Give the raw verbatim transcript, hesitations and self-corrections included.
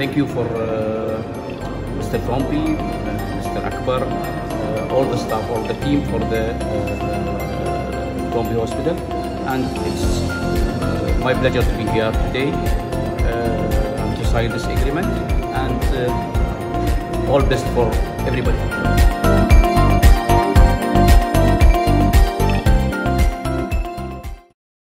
thank you for uh, Mister Trompi, uh, Mister Akbar, uh, all the staff, all the team for the uh, Trompi Hospital, and it's uh, my pleasure to be here today uh, and to sign this agreement, and uh, all best for everybody.